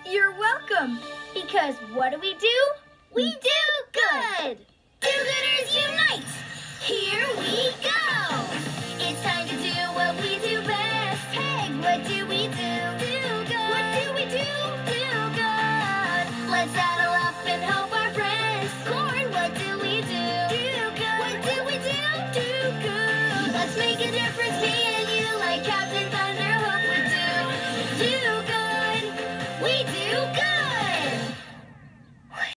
You're welcome. Because what do? We do good. Do-gooders unite. Here we go. It's time to do what we do best. Hey, what do we do? Do good. What do we do? Do good. Let's settle